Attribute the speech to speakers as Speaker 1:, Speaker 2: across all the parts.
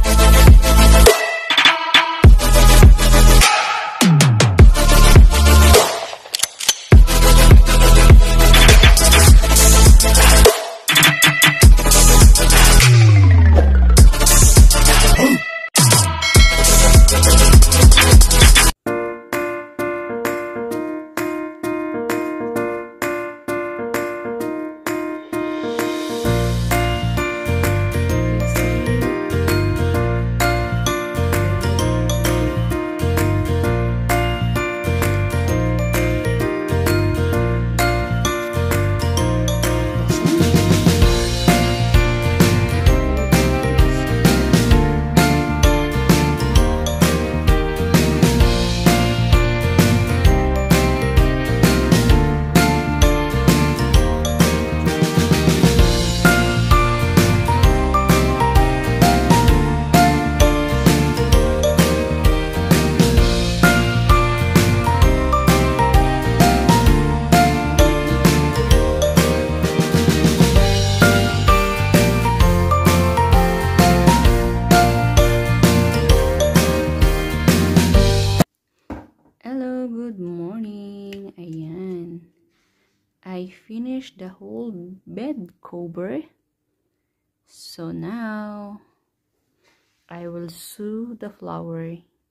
Speaker 1: Good morning. Ayan. I finished the whole bed cover. So now I will sew the flower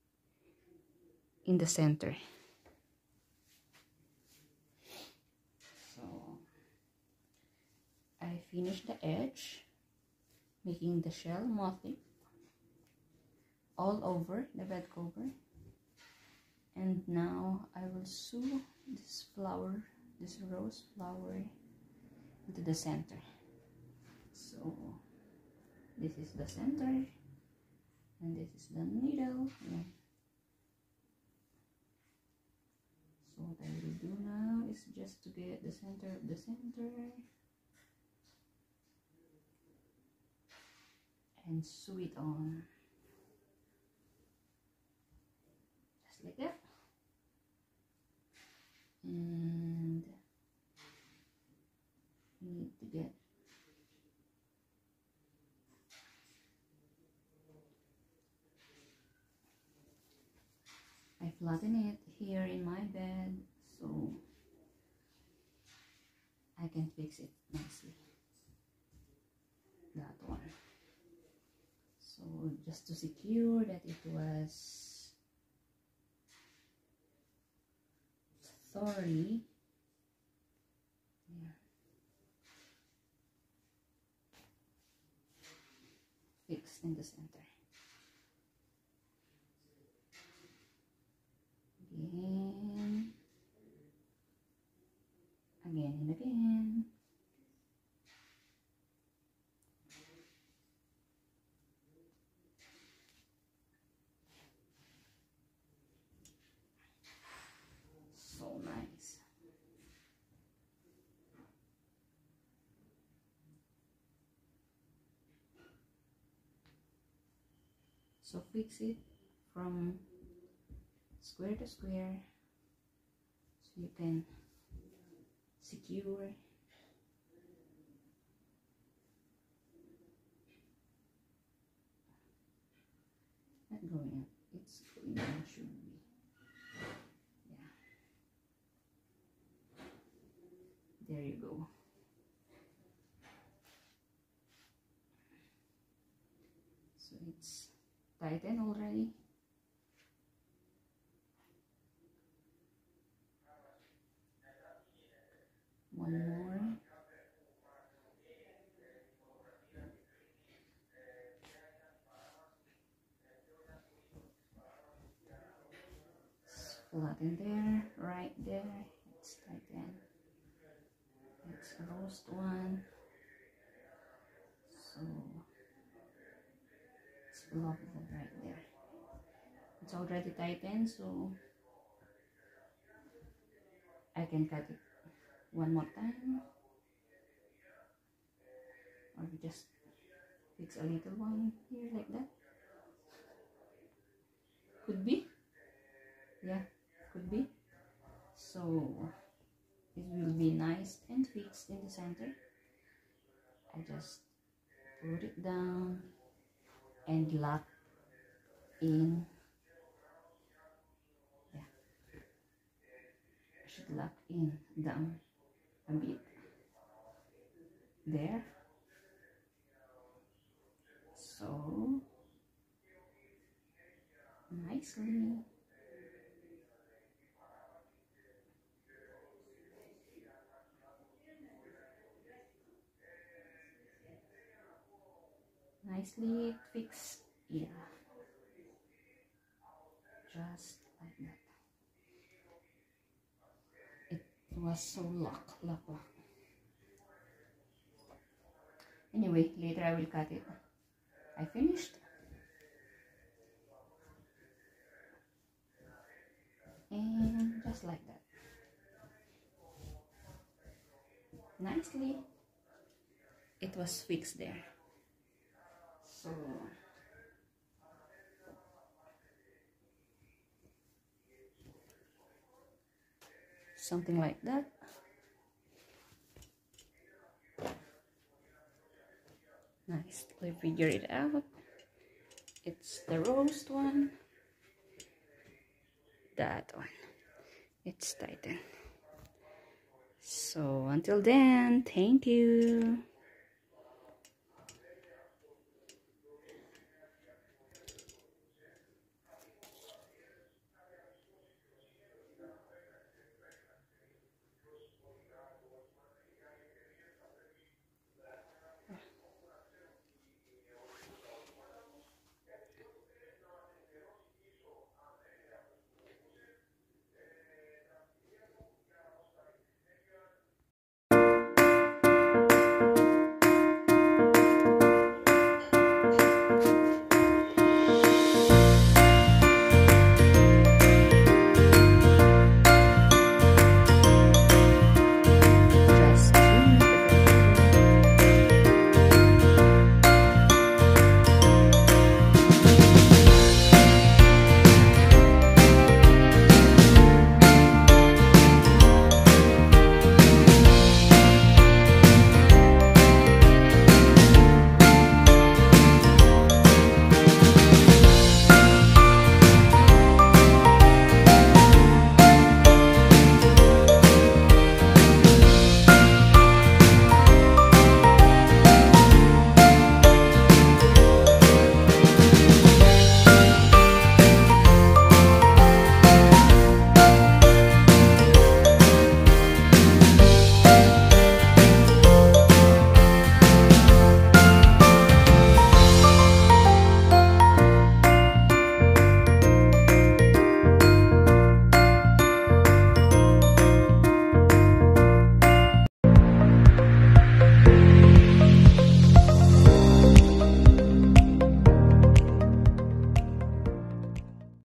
Speaker 1: in the center. So I finished the edge, making the shell motif all over the bed cover. And now I will sew this flower, this rose flower, into the center. So this is the center, and this is the needle. Yeah. So what I will do now is just to get the center of the center and sew it on, just like that. And you need to get I flatten it here in my bed so I can fix it nicely. That one. So just to secure that it was thoroughly fixed in the center. Again and again. So nice. So fix it from square to square so you can secure not going up, it's going down, should be. Yeah, there you go. So it's tightened already. One more. Flatten there, right there. It's tightened. It's a roast one. So it's blockable right there. It's already tightened, so I can cut it one more time, or just fix a little one here like that. Could be, yeah, could be. So it will be nice and fixed in the center. I just put it down and lock in. Yeah, I should lock in down a bit there. So nicely. Nicely fixed. Yeah, just like that. It was so lock. Anyway, later I will cut it. I finished. And just like that. Nicely. It was fixed there. So something like that. Nice. We figure it out. It's the roast one. That one. It's tightened. So until then, thank you.